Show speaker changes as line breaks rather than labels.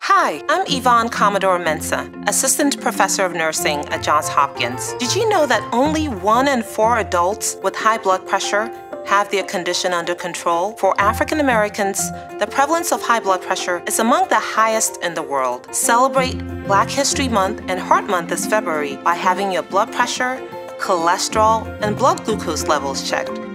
Hi, I'm Yvonne Commodore-Mensah, Assistant Professor of Nursing at Johns Hopkins. Did you know that only 1 in 4 adults with high blood pressure have their condition under control? For African Americans, the prevalence of high blood pressure is among the highest in the world. Celebrate Black History Month and Heart Month this February by having your blood pressure, cholesterol, and blood glucose levels checked.